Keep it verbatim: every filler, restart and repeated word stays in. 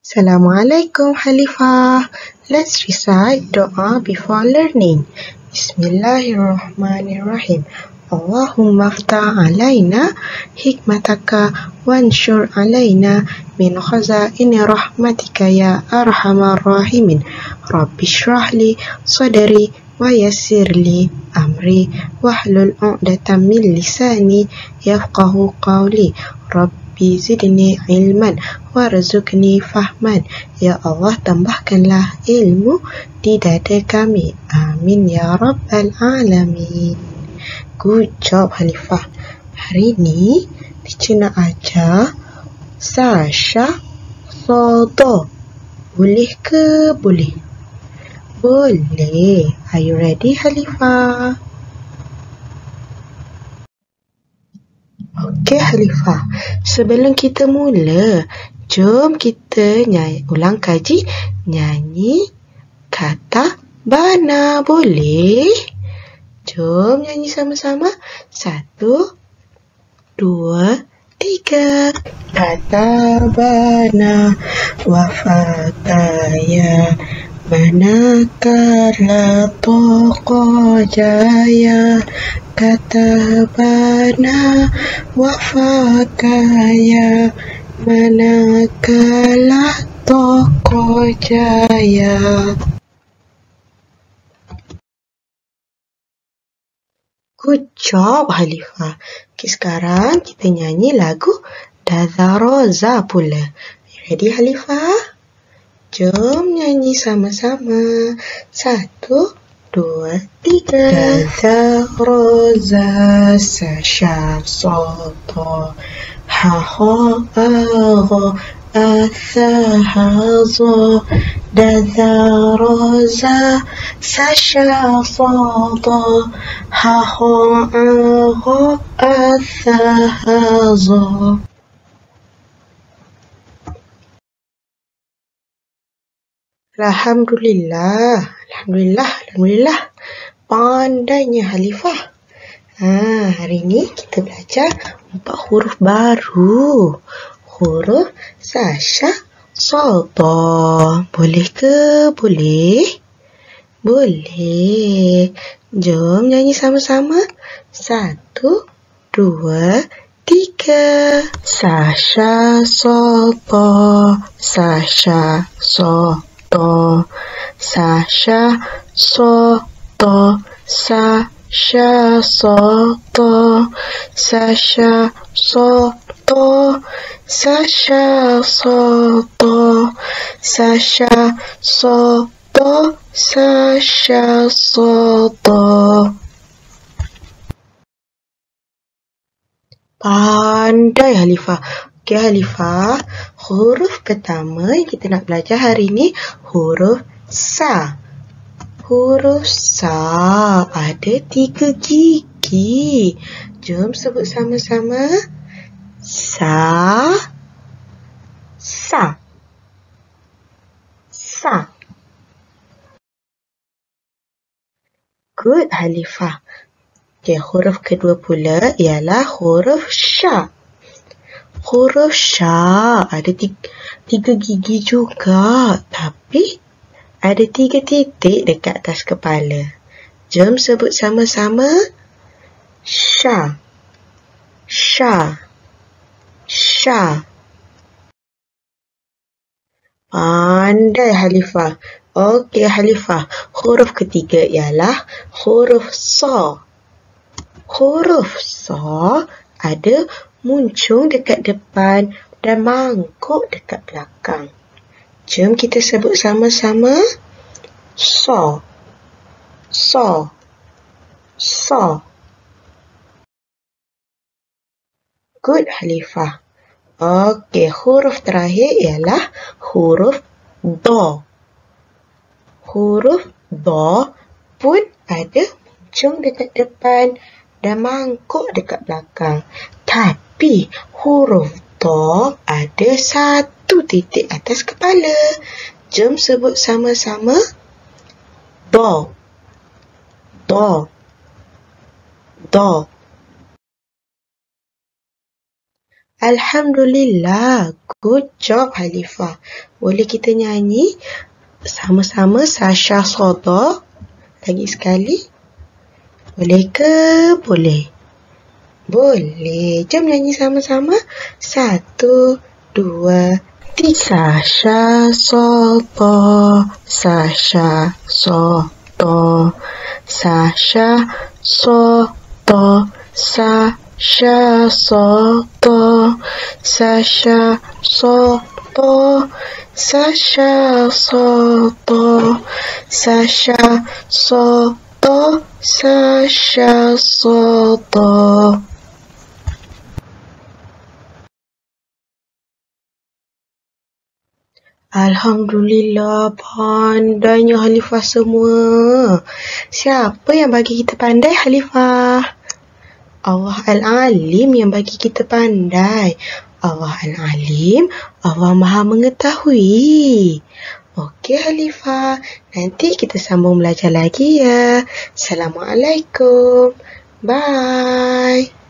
Assalamualaikum Halifah. Let's recite doa before learning. Bismillahirrahmanirrahim. Allahumma aftah alaina hikmataka wanshur alaina min khazaini rahmatika ya arhamar rahimin. Rabbi shrah li sadri wa yassir li amri wahlul 'uqdatam min lisani yafqahu qawli. Rabbi zidni ilman warzuqni fahman. Ya Allah, tambahkanlah ilmu di dada kami. Amin ya rabbal alamin. Good job Halifah. Hari ni teacher nak ajar Sasha Sodo. Boleh ke? Boleh. Boleh. Are you ready Halifah? Okey Halifah, sebelum kita mula, jom kita nyanyi, ulang kaji nyanyi kata bana. Boleh? Jom nyanyi sama-sama. Satu, dua, tiga. Kata bana wafataya manakala toko jaya. Kata bana wafataya manakala toko jaya. Good job Halifah. Okay, sekarang kita nyanyi lagu Dazaroza pula. Ready Halifah? Jom nyanyi sama-sama. Satu, dua, tiga. Dazaroza Sasha Soto Haho Aho Athahazo. Dazaroza Sasha Soto Haho Aho Athahazo. Alhamdulillah, Alhamdulillah, Alhamdulillah. Pandainya Halifah. Ha, hari ni kita belajar empat huruf baru. Huruf Sasha Soto. Boleh ke? Boleh? Boleh. Jom nyanyi sama-sama. Satu, dua, tiga. Sasha Soto, Sasha Soto, Sasha Soto, Sasha Soto, Sasha Soto, Sasha Soto, Sasha Soto, Sasha Soto. Pandai Halifah. Okey Halifah, huruf pertama yang kita nak belajar hari ni huruf Sa. Huruf Sa ada tiga gigi. Jom sebut sama-sama. Sa, Sa, Sa. Good Halifah. Okay, huruf kedua pula ialah huruf Sya. Huruf Sya ada tiga, tiga gigi juga, tapi ada tiga titik dekat atas kepala. Jom sebut sama-sama. Sya, Sya, Sya. Pandai Halifah. Okey Halifah, huruf ketiga ialah huruf Sa. Huruf Sa ada muncung dekat depan dan mangkuk dekat belakang. Jom kita sebut sama-sama. Sa, Sa, Sa. Good Halifah. Okey, huruf terakhir ialah huruf Do. Huruf Do pun ada muncung dekat depan dan mangkuk dekat belakang. Tapi huruf Do ada satu titik atas kepala. Jom sebut sama-sama. Do, Do, Do. Alhamdulillah. Good job, Halifah. Boleh kita nyanyi sama-sama Sasha Sodo? Lagi sekali. Boleh ke? Boleh. Boleh. Jom nyanyi sama-sama. Satu, dua, tiga. Sasha Sodo. Sasha Sodo. Sasha Sodo. Sasha Sodo. Sasha Sodo. Sasha Sodo. Sasha Sodo. Sasha Sodo. Alhamdulillah, pandainya Halifah semua. Siapa yang bagi kita pandai, Halifah? Allah Al-Alim yang bagi kita pandai. Allah Al-Alim, Allah Maha Mengetahui. Okey Halifah, nanti kita sambung belajar lagi ya. Assalamualaikum. Bye.